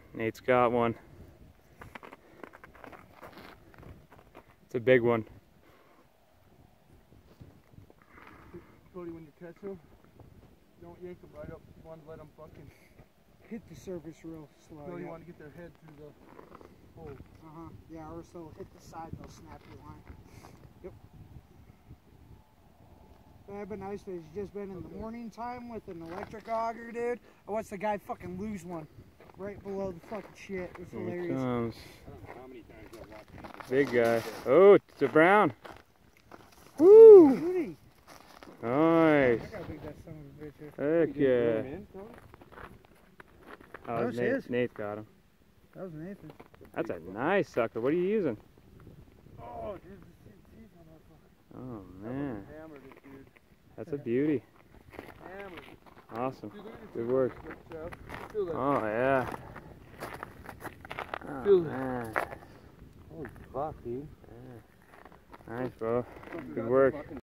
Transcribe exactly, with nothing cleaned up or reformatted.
Nate's got one. It's a big one. Cody, when you catch them, don't yank them right up. You want to let them fucking hit the surface real slow. No, you yeah. want to get their head through the hole. Uh-huh. Yeah, or so they'll hit the side and they'll snap your line. Yep. That'd been nice, but it's just been in okay. the morning time with an electric auger, dude. I watched the guy fucking lose one right below the fucking shit. It's Here hilarious. He comes. I don't know how many times I've watched Big guy. Oh, it's a brown. Woo! Beauty. Nice. Look how big that son of a bitch is. Heck yeah. Oh, That was Nate, his. Nate got him. That was Nathan. That's a nice sucker. What are you using? Oh, dude, the teeth on that fucker. Oh, man. That hammered it, dude. That's a beauty. Hammered. Awesome. Dude, Good work. Feel that. Oh, yeah. Oh, Feel man. Holy fuck, dude. Yeah. Nice, bro. Good work.